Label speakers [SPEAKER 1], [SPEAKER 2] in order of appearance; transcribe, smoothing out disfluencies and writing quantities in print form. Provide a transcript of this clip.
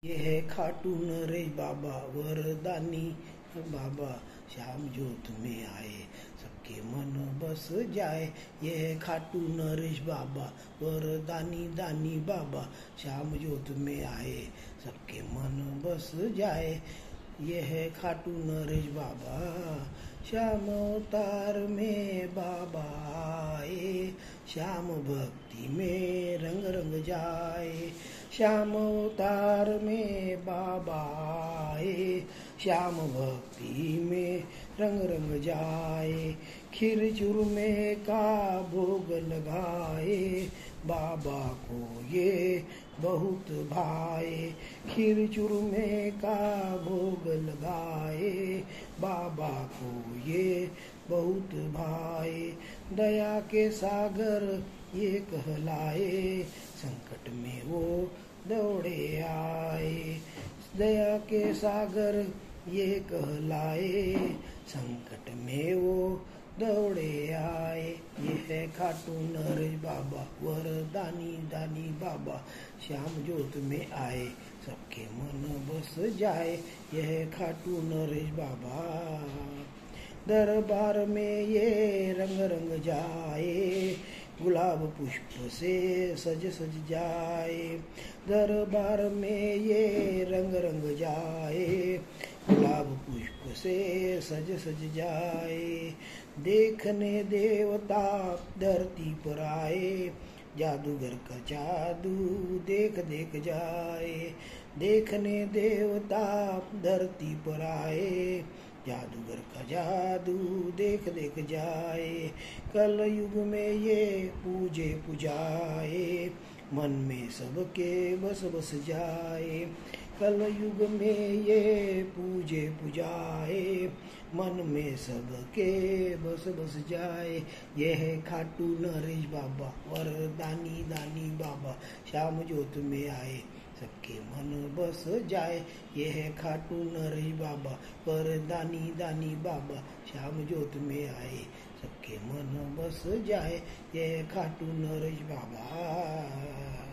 [SPEAKER 1] ये है खाटू नरेश बाबा वरदानी बाबा, श्याम ज्योत में आए सबके मन बस जाए। ये है खाटू नरेश बाबा वरदानी दानी बाबा, श्याम ज्योत में आए सबके मन बस जाए। ये है खाटू नरेश बाबा, श्याम अवतार में बाबा आए, श्याम भक्ति में रंग रंग जाए। श्याम अवतार में बाबा आए, श्याम भक्ति में रंग रंग जाए। खीर चूरमे का भोग लगाए, बाबा को ये बहुत भाए। खीर चूरमे का भोग लगाए, बाबा को ये बहुत भाए। दया के सागर ये कहलाए, संकट में वो दौड़े आए। दया के सागर ये कहलाए, संकट में वो दौड़े आए। ये है खाटू नरेश बाबा वरदानी दानी बाबा, श्याम ज्योत में आए सबके मन बस जाए। यह है खाटू नरेश बाबा, दरबार में ये रंग रंग जाए, गुलाब पुष्प से सज सज जाए। दरबार में ये रंग रंग जाए, गुलाब पुष्प से सज सज जाए। देखने देवता धरती पर आए, जादूगर का जादू देख देख जाए। देखने देवता धरती पर आए, जादूगर का जादू देख देख जाए। कल युग में ये पूजे पुजाए, मन में सबके बस बस जाए। कल युग में ये पूजे पुजाए, मन में सबके बस बस जाए। यह है खाटू नरेश बाबा वरदानी दानी बाबा, श्याम ज्योत में आए सबके मन बस जाए। यह है खाटू नरेश बाबा वरदानी दानी बाबा, श्याम ज्योत में आए सबके मन बस जाए। यह है खाटू नरेश बाबा।